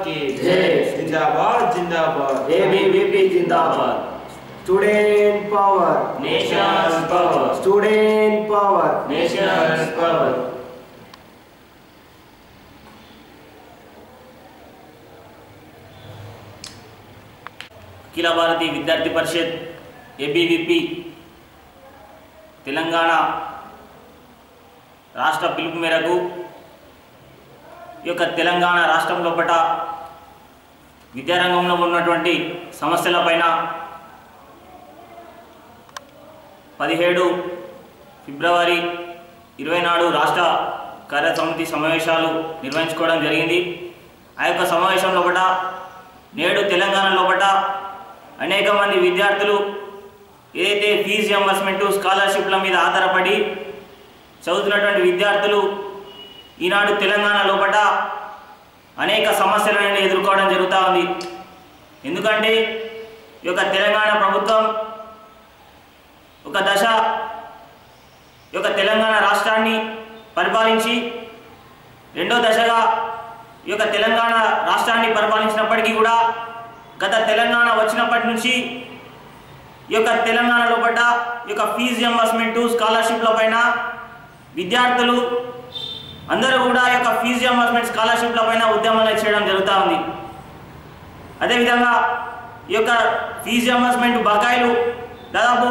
की जय। जिंदाबाद जिंदाबाद एबीवीपी जिंदाबाद। Student power, Nation's power. student power, Nation's power. అఖిల భారతీయ విద్యార్థి పరిషత్ ఏబీవీపీ తెలంగాణ రాష్ట్ర పిలుపు మేరకు ఈ యొక్క తెలంగాణ రాష్ట్రం లోపల విద్యారంగంలో ఉన్నటువంటి సమస్యలపైన 17 ఫిబ్రవరి 20 నాడు రాష్ట్ర కార్యసమితి సమావేశాలు నిర్వహించుకోవడం జరిగింది. ఆ యొక్క సమావేశం లోపల నేడు తెలంగాణ లోపల అనేక మంది విద్యార్థులు ఏదైతే ఫీజు రియంబర్స్మెంట్ స్కాలర్షిప్ల మీద ఆధారపడి చదువుతున్నటువంటి విద్యార్థులు ఈనాడు తెలంగాణ లోపల అనేక సమస్యలను ఎదుర్కోవడం జరుగుతూ ఉంది. ఎందుకంటే ఈ యొక్క తెలంగాణ ప్రభుత్వం ఒక దశ ఈ యొక్క తెలంగాణ రాష్ట్రాన్ని పరిపాలించి రెండో దశగా ఈ యొక్క తెలంగాణ రాష్ట్రాన్ని పరిపాలించినప్పటికీ కూడా గత తెలంగాణ వచ్చినప్పటి నుంచి ఈ యొక్క తెలంగాణ లోపల ఈ యొక్క ఫీజు రియంబర్స్మెంట్ స్కాలర్షిప్ల పైన విద్యార్థులు అందరూ కూడా ఈ యొక్క ఫీజు రియంబర్స్మెంట్ స్కాలర్షిప్ల పైన ఉద్యమాలు చేయడం జరుగుతూ ఉంది. అదేవిధంగా ఈ యొక్క ఫీజు రియంబర్స్మెంట్ బకాయిలు దాదాపు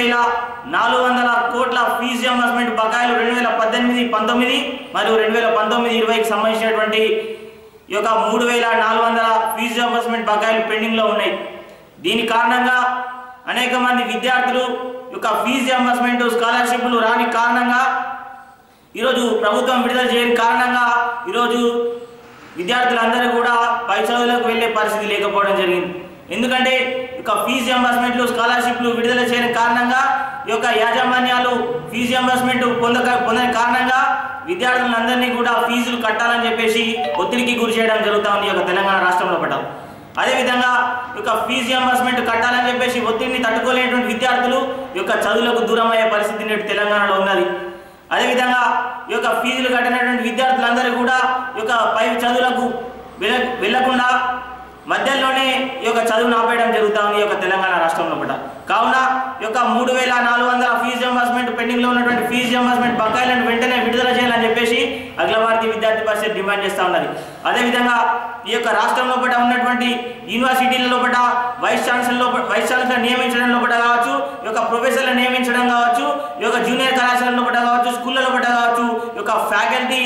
3,400 కోట్ల ఫీజు రియంబర్స్మెంట్ బకాయిలు 2018-19 మరియు 2019-20కి సంబంధించినటువంటి ఈ యొక్క 3,400 ఫీజు రియంబర్స్మెంట్ బకాయిలు పెండింగ్లో ఉన్నాయి. దీని కారణంగా అనేక మంది విద్యార్థులు ఈ యొక్క ఫీజు రియంబర్స్మెంట్ స్కాలర్షిప్లు రాని కారణంగా ఈరోజు ప్రభుత్వం విడుదల చేయని కారణంగా ఈరోజు విద్యార్థులందరూ కూడా పై చదువులకు వెళ్ళే పరిస్థితి లేకపోవడం జరిగింది. ఎందుకంటే ఈ యొక్క ఫీజు రియంబర్స్మెంట్లు స్కాలర్షిప్లు విడుదల చేయని కారణంగా ఈ యొక్క యాజమాన్యాలు ఫీజు రియంబర్స్మెంట్ పొందని కారణంగా విద్యార్థులందరినీ కూడా ఫీజులు కట్టాలని చెప్పేసి ఒత్తిడికి గురి చేయడం జరుగుతూ ఉంది ఈ యొక్క తెలంగాణ రాష్ట్రంలో పడ్డాం. అదేవిధంగా ఈ యొక్క ఫీజు రియంబర్స్మెంట్ కట్టాలని చెప్పేసి ఒత్తిడిని తట్టుకోలేనటువంటి విద్యార్థులు ఈ యొక్క చదువులకు దూరం అయ్యే పరిస్థితి నేడు తెలంగాణలో ఉన్నది. అదేవిధంగా ఈ యొక్క ఫీజులు కట్టినటువంటి విద్యార్థులందరూ కూడా ఈ యొక్క పై చదువులకు వెళ్లకుండా మధ్యలోనే ఈ యొక్క చదువును ఆపేయడం జరుగుతూ ఉంది ఈ యొక్క తెలంగాణ రాష్ట్రంలో కూడా. కావున ఈ యొక్క 3,400 ఫీజు రియంబర్స్మెంట్ పెండింగ్లో ఉన్నటువంటి ఫీజు రియంబర్స్మెంట్ బకాయిలను వెంటనే విడుదల చేయాలని చెప్పేసి అఖిల భారతీయ విద్యార్థి పరిషత్ డిమాండ్ చేస్తూ ఉన్నది. అదేవిధంగా ఈ యొక్క రాష్ట్రంలో కూడా ఉన్నటువంటి యూనివర్సిటీల లోపల వైస్ ఛాన్సలర్ నియమించడం లోపల కావచ్చు, ఈ యొక్క ప్రొఫెసర్లు నియమించడం కావచ్చు, ఈ యొక్క జూనియర్ కళాశాల లోపల కావచ్చు, స్కూళ్ళ లోపల కావచ్చు, ఈ యొక్క ఫ్యాకల్టీ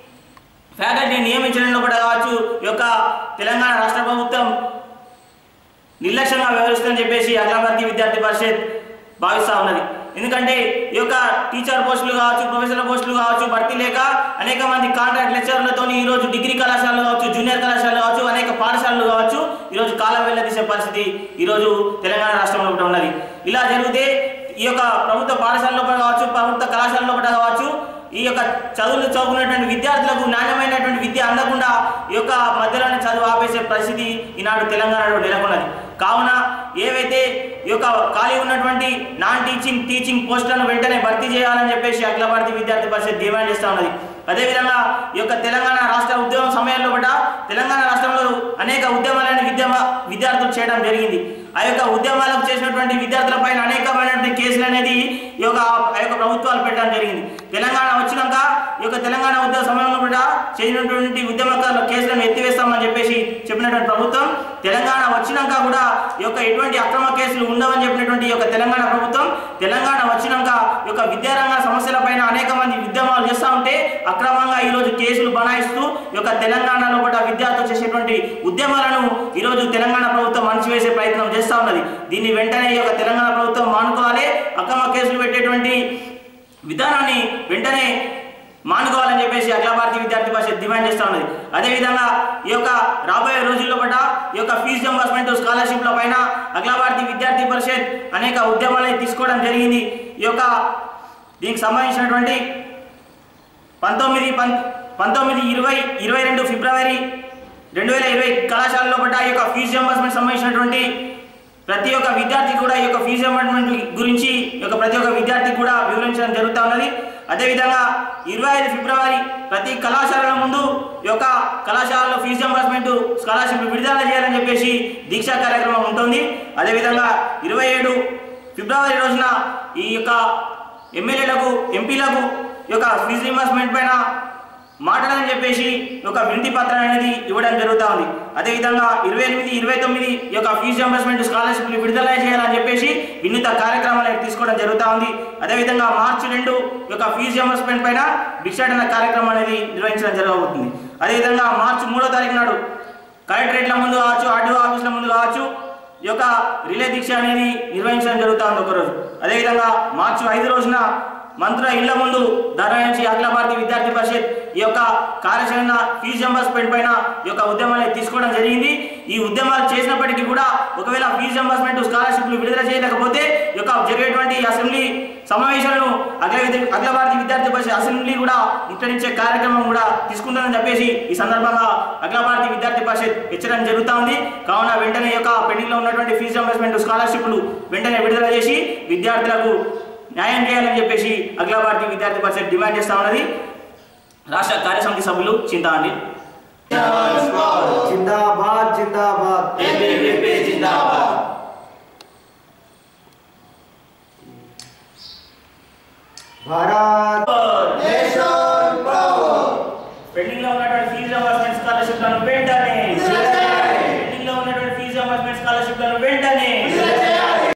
నియమించడంలో కూడా కావచ్చు ఈ యొక్క తెలంగాణ రాష్ట్ర ప్రభుత్వం నిర్లక్ష్యంగా వ్యవహరిస్తుందని చెప్పేసి అఖిల భారతీయ విద్యార్థి పరిషత్ భావిస్తూ ఉన్నది. ఎందుకంటే ఈ యొక్క టీచర్ పోస్టులు కావచ్చు, ప్రొఫెసర్ పోస్టులు కావచ్చు భర్తీ లేక అనేక మంది కాంట్రాక్ట్ లెక్చరర్లతో ఈరోజు డిగ్రీ కళాశాలలు కావచ్చు, జూనియర్ కళాశాలలు కావచ్చు, అనేక పాఠశాలలు కావచ్చు ఈరోజు కాలం వెళ్ళదీసే పరిస్థితి ఈరోజు తెలంగాణ రాష్ట్రంలో కూడా ఉన్నది. ఇలా జరిగితే ఈ యొక్క ప్రభుత్వ పాఠశాల లోపల కావచ్చు, ప్రభుత్వ కళాశాల లోపల కావచ్చు ఈ యొక్క చదువులు చదువుకున్నటువంటి విద్యార్థులకు నాణ్యమైనటువంటి విద్య అందకుండా ఈ యొక్క మధ్యలోనే చదువు ఆపేసే పరిస్థితి ఈనాడు తెలంగాణలో నెలకొన్నది. కావున ఏవైతే ఈ యొక్క ఖాళీ ఉన్నటువంటి నాన్ టీచింగ్ పోస్టులను వెంటనే భర్తీ చేయాలని చెప్పేసి అఖిల భారతీయ విద్యార్థి పరిషత్ డిమాండ్ చేస్తూ ఉన్నది. అదేవిధంగా ఈ యొక్క తెలంగాణ రాష్ట్ర ఉద్యమం సమయంలో కూడా తెలంగాణ రాష్ట్రంలో అనేక ఉద్యమాలను విద్యార్థులు చేయడం జరిగింది. ఆ యొక్క ఉద్యమాలకు చేసినటువంటి విద్యార్థులపైన అనేకమైనటువంటి కేసులు అనేది ఈ యొక్క ప్రభుత్వాలు పెట్టడం జరిగింది. తెలంగాణ వచ్చినాక ఈ యొక్క తెలంగాణ ఉద్యమ సమయంలో కూడా చేసినటువంటి ఉద్యమకారుల కేసులను ఎత్తివేస్తామని చెప్పేసి చెప్పినటువంటి ప్రభుత్వం తెలంగాణ వచ్చినాక కూడా ఈ యొక్క ఎటువంటి అక్రమ కేసులు ఉండవని చెప్పినటువంటి ఈ యొక్క తెలంగాణ ప్రభుత్వం తెలంగాణ వచ్చినాక ఈ యొక్క విద్యారంగ సమస్యలపైన అనేక మంది ఉద్యమాలు చేస్తూ ఉంటే అక్రమంగా ఈరోజు కేసులు బనాయిస్తూ ఈ యొక్క తెలంగాణలో కూడా విద్యార్థులు చేసేటువంటి ఉద్యమాలను ఈరోజు తెలంగాణ ప్రభుత్వం అణచివేసే ప్రయత్నం చేస్తూ ఉన్నది. దీన్ని వెంటనే ఈ యొక్క తెలంగాణ ప్రభుత్వం మానుకోవాలి. అక్రమ కేసులు పెట్టేటువంటి విధానాన్ని వెంటనే మానుకోవాలని చెప్పేసి అఖిల భారతీయ విద్యార్థి పరిషత్ డిమాండ్ చేస్తూ ఉన్నది. అదేవిధంగా ఈ యొక్క రాబోయే రోజుల్లో కూడా ఈ యొక్క ఫీజు రియంబర్స్మెంట్ స్కాలర్షిప్ల పైన అఖిల భారతీయ విద్యార్థి పరిషత్ అనేక ఉద్యమాలను తీసుకోవడం జరిగింది. ఈ యొక్క దీనికి సంబంధించినటువంటి 19-22 ఫిబ్రవరి 2020 కళాశాలలో పడ్డ ఈ యొక్క ఫీజు రియంబర్స్మెంట్ సంబంధించినటువంటి ప్రతి ఒక్క విద్యార్థి కూడా ఈ యొక్క ఫీజు రియంబర్స్మెంట్ గురించి ఈ యొక్క ప్రతి ఒక్క విద్యార్థి కూడా వివరించడం జరుగుతూ ఉన్నది. అదేవిధంగా 25 ఫిబ్రవరి ప్రతి కళాశాలల ముందు ఈ యొక్క కళాశాలలో ఫీజు రింబర్స్మెంట్ స్కాలర్షిప్ విడుదల చేయాలని చెప్పేసి దీక్షా కార్యక్రమం ఉంటుంది. అదేవిధంగా 27 ఫిబ్రవరి రోజున ఈ యొక్క ఎమ్మెల్యేలకు ఎంపీలకు ఈ యొక్క ఫీజు రింబర్స్మెంట్ పైన మాట్లాడాలని చెప్పేసి ఒక వినతి పత్రం అనేది ఇవ్వడం జరుగుతూ ఉంది. అదేవిధంగా 28, 29 ఈ యొక్క ఫీజు రింబర్స్మెంట్ స్కాలర్షిప్ విడుదల చేయాలని చెప్పేసి వినూత కార్యక్రమాలు తీసుకోవడం జరుగుతూ ఉంది. అదేవిధంగా మార్చి 2 ఈ యొక్క ఫీజు రింబర్స్మెంట్ పైన భిక్షాటన కార్యక్రమం అనేది నిర్వహించడం జరగబోతుంది. అదేవిధంగా మార్చి 3వ తారీఖు నాడు కలెక్టరేట్ల ముందు కావచ్చు, ఆర్డీఓ ఆఫీసుల ముందు కావచ్చు ఈ యొక్క రిలే దీక్ష అనేది నిర్వహించడం జరుగుతూ ఉంది ఒకరోజు. అదేవిధంగా మార్చి 5 రోజున మంత్రుల ఇళ్ల ముందు ధర్నా నుంచి అఖిల భారతీయ విద్యార్థి పరిషత్ ఈ యొక్క కార్యాచరణ ఫీజు రింబర్స్మెంట్ పైన ఈ యొక్క ఉద్యమాలు తీసుకోవడం జరిగింది. ఈ ఉద్యమాలు చేసినప్పటికీ కూడా ఒకవేళ ఫీజు రింబర్స్మెంట్ స్కాలర్షిప్లు విడుదల చేయలేకపోతే ఈ యొక్క జరిగేటువంటి అసెంబ్లీ సమావేశాలను అఖిల భారతీయ విద్యార్థి పరిషత్ అసెంబ్లీ కూడా ముట్టడించే కార్యక్రమం కూడా తీసుకుంటుందని చెప్పేసి ఈ సందర్భంగా అఖిల భారతీయ విద్యార్థి పరిషత్ హెచ్చరించడం జరుగుతూ ఉంది. కావున వెంటనే ఈ యొక్క పెండింగ్ లో ఉన్నటువంటి ఫీజు రింబర్స్మెంట్ స్కాలర్షిప్లు వెంటనే విడుదల చేసి విద్యార్థులకు న్యాయం చేయాలని చెప్పేసి అఖిల భారతీయ విద్యార్థి పరిషత్ డిమాండ్ చేస్తా ఉన్నది. రాష్ట్ర కార్యసమితి సభ్యులు చింతాండి. జిందాబాద్ జిందాబాద్ ఏబీవీపీ జిందాబాద్. భారత్